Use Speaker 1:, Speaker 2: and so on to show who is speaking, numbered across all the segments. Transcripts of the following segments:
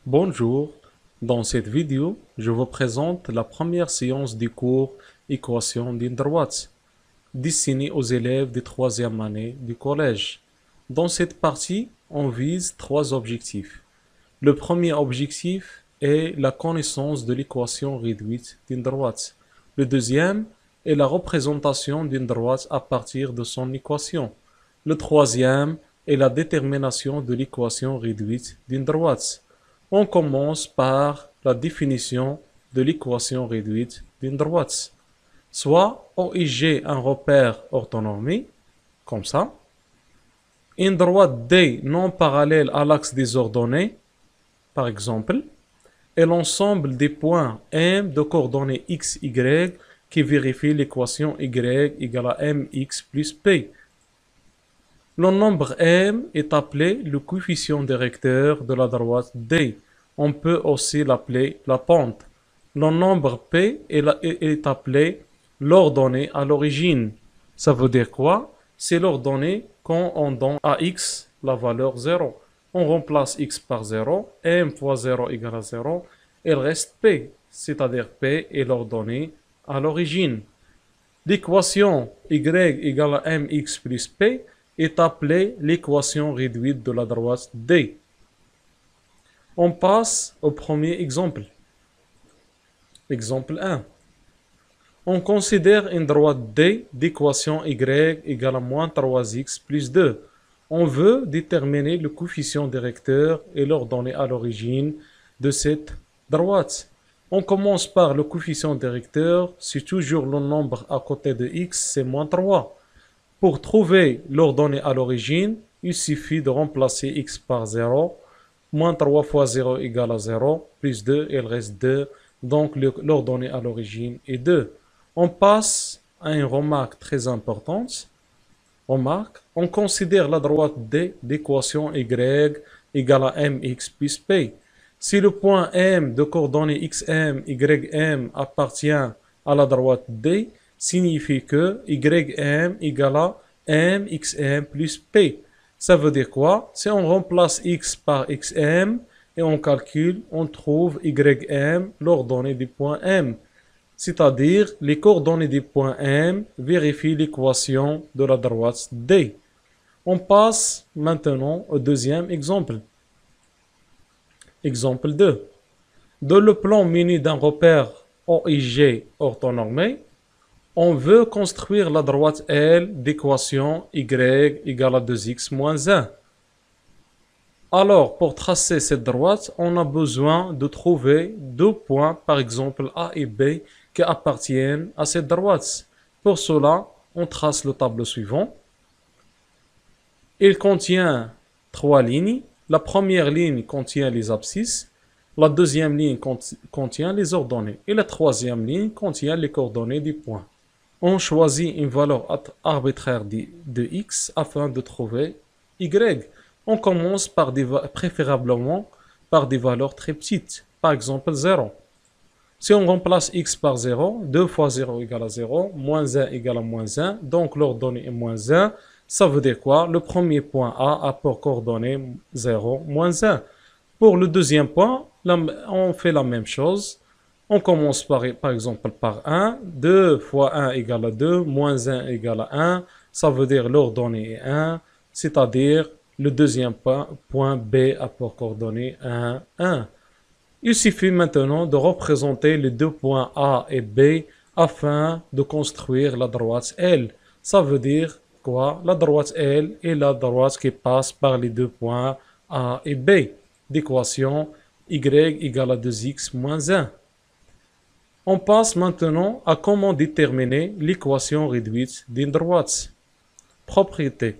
Speaker 1: Bonjour, dans cette vidéo, je vous présente la première séance du cours Équation d'une droite, destinée aux élèves de troisième année du collège. Dans cette partie, on vise trois objectifs. Le premier objectif est la connaissance de l'équation réduite d'une droite. Le deuxième est la représentation d'une droite à partir de son équation. Le troisième est la détermination de l'équation réduite d'une droite. On commence par la définition de l'équation réduite d'une droite. Soit OIG un repère orthonormé, comme ça. Une droite D non parallèle à l'axe des ordonnées, par exemple, et l'ensemble des points M de coordonnées x, y qui vérifie l'équation y égale à mx plus p. Le nombre m est appelé le coefficient directeur de la droite D. On peut aussi l'appeler la pente. Le nombre p est appelé l'ordonnée à l'origine. Ça veut dire quoi? C'est l'ordonnée quand on donne à x la valeur 0. On remplace x par 0, m fois 0 égale à 0, et il reste p, c'est-à-dire p est l'ordonnée à l'origine. L'équation y égale à mx plus p est appelée l'équation réduite de la droite D. On passe au premier exemple. Exemple 1. On considère une droite D d'équation y égale à moins 3x plus 2. On veut déterminer le coefficient directeur et l'ordonnée à l'origine de cette droite. On commence par le coefficient directeur, c'est toujours le nombre à côté de x, c'est moins 3. Pour trouver l'ordonnée à l'origine, il suffit de remplacer x par 0. Moins 3 fois 0 égale à 0, plus 2, il reste 2. Donc l'ordonnée à l'origine est 2. On passe à une remarque très importante. Remarque, on considère la droite D d'équation y égale à mx plus p. Si le point M de coordonnées xm, ym appartient à la droite D, signifie que ym égale à mxm plus p. Ça veut dire quoi? Si on remplace x par xm et on calcule, on trouve ym, l'ordonnée du point M. C'est-à-dire, les coordonnées du point M vérifient l'équation de la droite D. On passe maintenant au deuxième exemple. Exemple 2. Dans le plan muni d'un repère OIG orthonormé, on veut construire la droite L d'équation y égale à 2x moins 1. Alors, pour tracer cette droite, on a besoin de trouver deux points, par exemple A et B, qui appartiennent à cette droite. Pour cela, on trace le tableau suivant. Il contient trois lignes. La première ligne contient les abscisses. La deuxième ligne contient les ordonnées. Et la troisième ligne contient les coordonnées du point. On choisit une valeur arbitraire de x afin de trouver y. On commence préférablement par des valeurs très petites, par exemple 0. Si on remplace x par 0, 2 fois 0 égale à 0, moins 1 égale à moins 1, donc l'ordonnée est moins 1. Ça veut dire quoi? Le premier point A a pour coordonnée 0, moins 1. Pour le deuxième point, on fait la même chose. On commence par exemple par 1. 2 fois 1 égale à 2, moins 1 égale à 1. Ça veut dire l'ordonnée est 1, c'est-à-dire le deuxième point B a pour coordonnée 1, 1. Il suffit maintenant de représenter les deux points A et B afin de construire la droite L. Ça veut dire quoi? La droite L est la droite qui passe par les deux points A et B d'équation y égale à 2x moins 1. On passe maintenant à comment déterminer l'équation réduite d'une droite. Propriété.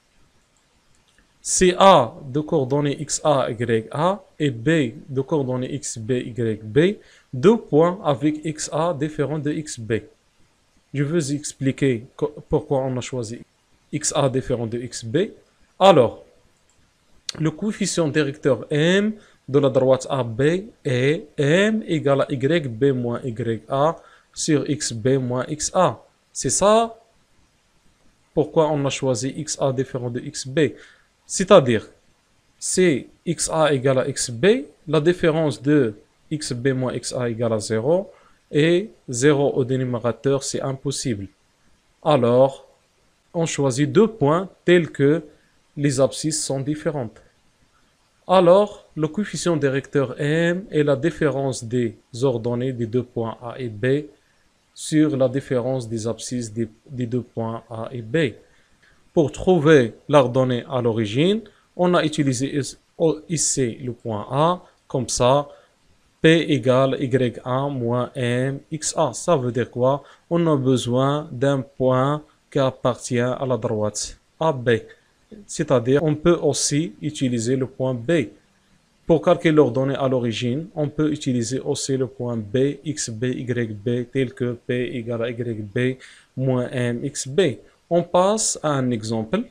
Speaker 1: Si A de coordonnées xa, ya et B de coordonnées xb, yb, deux points avec xa différents de xb. Je veux expliquer pourquoi on a choisi xa différent de xb. Alors, le coefficient directeur m de la droite AB est m égale à yb moins ya sur xb moins xa. C'est ça pourquoi on a choisi xa différent de xb. C'est-à-dire, c'est xa égale à xb, la différence de xb moins xa égale à 0, et 0 au dénominateur, c'est impossible. Alors, on choisit deux points tels que les abscisses sont différentes. Alors, le coefficient directeur m est la différence des ordonnées des deux points A et B sur la différence des abscisses des deux points A et B. Pour trouver l'ordonnée à l'origine, on a utilisé ici le point A, comme ça, P égale Y1 moins M XA. Ça veut dire quoi? On a besoin d'un point qui appartient à la droite AB. C'est-à-dire, on peut aussi utiliser le point B. Pour calculer l'ordonnée à l'origine, on peut utiliser aussi le point B, XB, YB, tel que P égale à YB moins M XB. On passe à un exemple.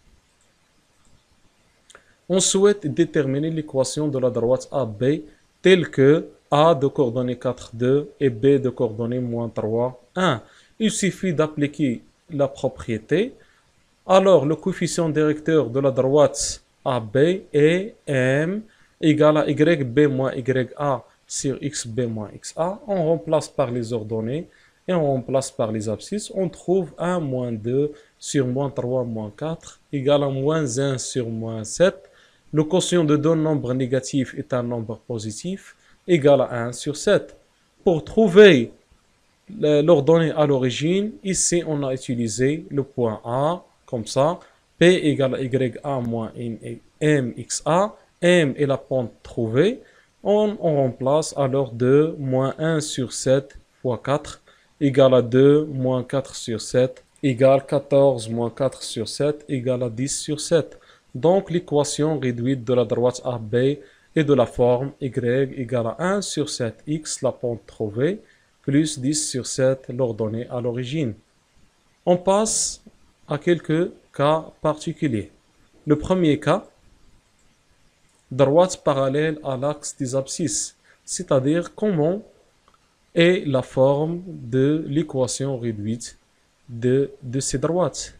Speaker 1: On souhaite déterminer l'équation de la droite AB telle que A de coordonnées 4, 2 et B de coordonnées moins 3, 1. Il suffit d'appliquer la propriété. Alors, le coefficient directeur de la droite AB est M égale à YB moins YA sur XB moins XA. On remplace par les ordonnées et on remplace par les abscisses. On trouve 1 moins 2 sur moins 3 moins 4 égale à moins 1 sur moins 7. Le quotient de deux nombres négatifs est un nombre positif égal à 1 sur 7. Pour trouver l'ordonnée à l'origine, ici on a utilisé le point A, comme ça, P égale à YA moins MXA, M est la pente trouvée, on remplace alors 2 moins 1 sur 7 fois 4 égale à 2 moins 4 sur 7 égale 14 moins 4 sur 7 égale à 10 sur 7. Donc l'équation réduite de la droite AB est de la forme y égale à 1 sur 7x, la pente trouvée, plus 10 sur 7, l'ordonnée à l'origine. On passe à quelques cas particuliers. Le premier cas, droite parallèle à l'axe des abscisses, c'est-à-dire comment est la forme de l'équation réduite de ces droites.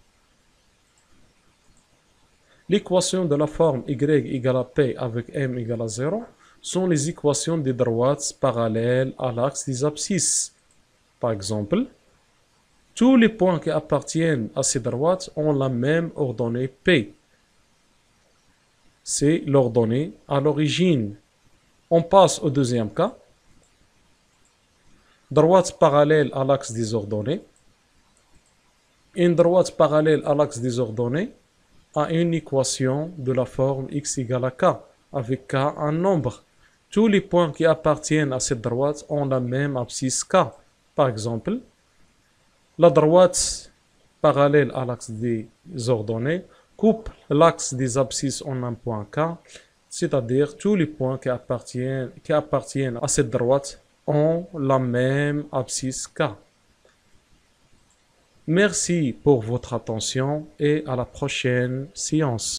Speaker 1: L'équation de la forme y égale à p avec m égale à 0 sont les équations des droites parallèles à l'axe des abscisses. Par exemple, tous les points qui appartiennent à ces droites ont la même ordonnée p. C'est l'ordonnée à l'origine. On passe au deuxième cas. Droite parallèle à l'axe des ordonnées. Une droite parallèle à l'axe des ordonnées a une équation de la forme x égale à k, avec k un nombre. Tous les points qui appartiennent à cette droite ont la même abscisse k. Par exemple, la droite parallèle à l'axe des ordonnées coupe l'axe des abscisses en un point k, c'est-à-dire tous les points qui appartiennent à cette droite ont la même abscisse k. Merci pour votre attention et à la prochaine séance.